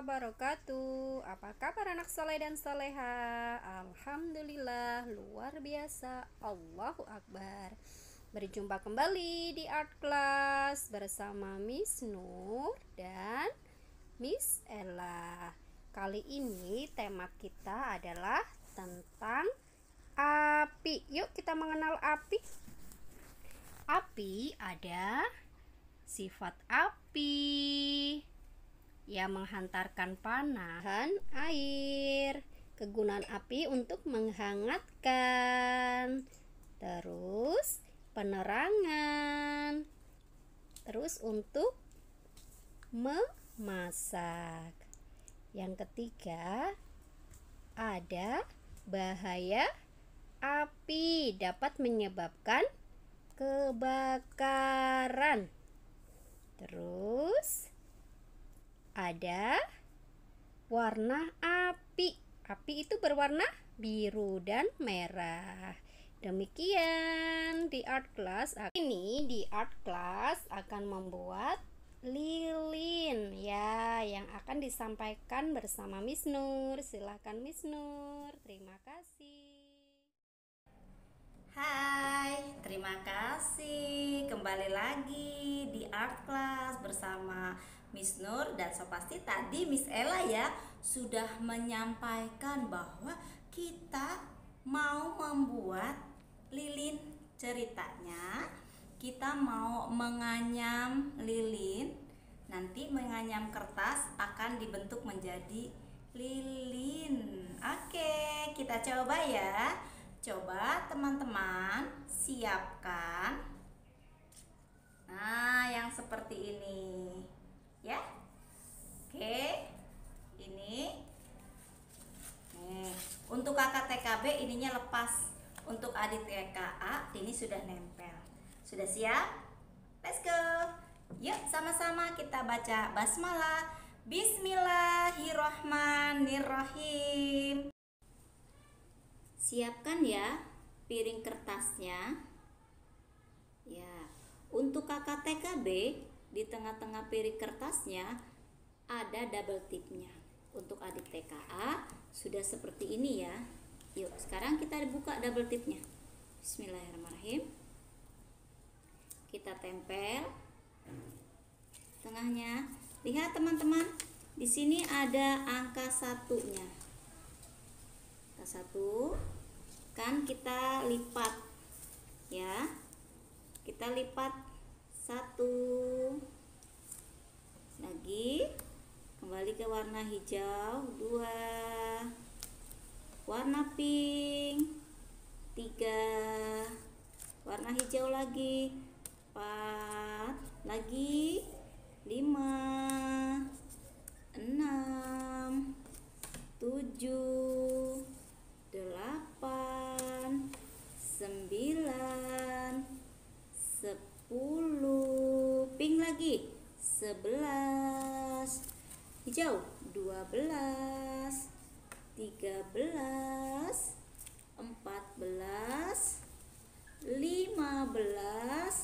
wabarakatuh. Apa kabar anak soleh dan soleha? Alhamdulillah, luar biasa. Allahu Akbar. Berjumpa kembali di Art Class bersama Miss Nur dan Miss Ella. Kali ini tema kita adalah tentang api. Yuk kita mengenal api. Api ada sifat api yang menghantarkan panas dan air. Kegunaan api untuk menghangatkan, terus penerangan, terus untuk memasak. Yang ketiga, ada bahaya api dapat menyebabkan kebakaran. Terus ada warna api. Api itu berwarna biru dan merah. Demikian di Art Class. Ini di Art Class akan membuat lilin ya, yang akan disampaikan bersama Miss Nur. Silahkan Miss Nur. Terima kasih. Hai, terima kasih. Kembali lagi di Art Class bersama Miss Nur. Dan so pasti tadi Miss Ella ya sudah menyampaikan bahwa kita mau membuat lilin. Ceritanya kita mau menganyam lilin. Nanti menganyam kertas akan dibentuk menjadi lilin. Oke, kita coba ya. Coba teman-teman siapkan. Nah, yang seperti ini ya. Oke, ini nih, untuk kakak TKB ininya lepas. Untuk adik TKA ini sudah nempel. Sudah siap? Let's go. Yuk sama-sama kita baca basmalah. Bismillahirrohmanirrohim. Siapkan ya piring kertasnya. Ya, untuk kakak TKB di tengah-tengah piring kertasnya ada double tipnya. Untuk adik TKA sudah seperti ini ya. Yuk, sekarang kita buka double tipnya. Bismillahirrahmanirrahim. Kita tempel tengahnya. Lihat teman-teman, di sini ada angka satunya. Angka satu. Kan kita lipat ya, kita lipat satu lagi, kembali ke warna hijau, dua, warna pink, tiga, warna hijau lagi, empat, lagi, lima, enam, tujuh, 8, 9, 10, pink lagi, 11, hijau, 12, 13, 14, 15,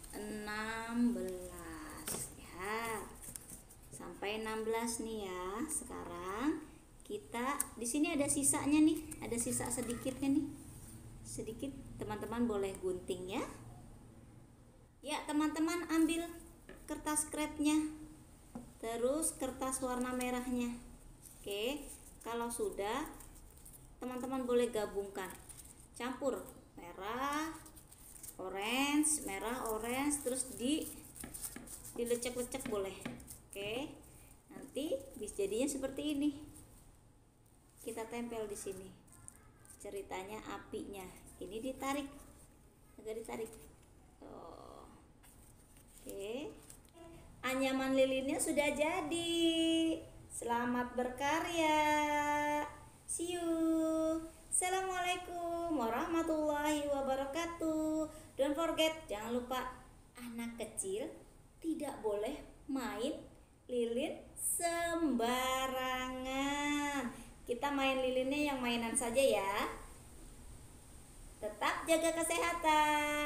16 ya. Sampai 16 nih ya. Sekarang kita di sini ada sisanya nih, ada sisa sedikitnya nih, sedikit. Teman-teman boleh gunting ya. Ya teman-teman ambil kertas krepnya, terus kertas warna merahnya. Oke, kalau sudah teman-teman boleh gabungkan, campur merah, orange, merah, orange, terus dilecek-lecek boleh. Oke, nanti bisa jadinya seperti ini. Kita tempel di sini. Ceritanya apinya. Ini ditarik. Agak ditarik. Oh. Oke. Anyaman lilinnya sudah jadi. Selamat berkarya. See you. Assalamualaikum warahmatullahi wabarakatuh. Don't forget, jangan lupa anak kecil tidak boleh main lilin sembarangan. Kita main lilinnya yang mainan saja ya. Tetap jaga kesehatan.